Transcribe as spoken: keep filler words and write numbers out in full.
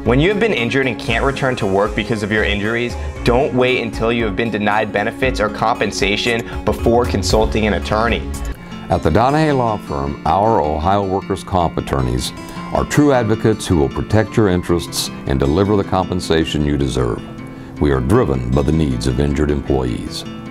When you have been injured and can't return to work because of your injuries, don't wait until you have been denied benefits or compensation before consulting an attorney. At the Donahue Law Firm, our Ohio workers' comp attorneys are true advocates who will protect your interests and deliver the compensation you deserve. We are driven by the needs of injured employees.